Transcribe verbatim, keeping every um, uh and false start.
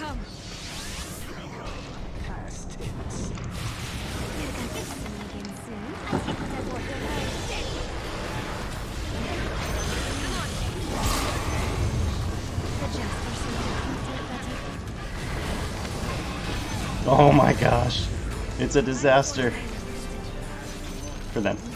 come. Past tense. Oh my gosh. It's a disaster. For them.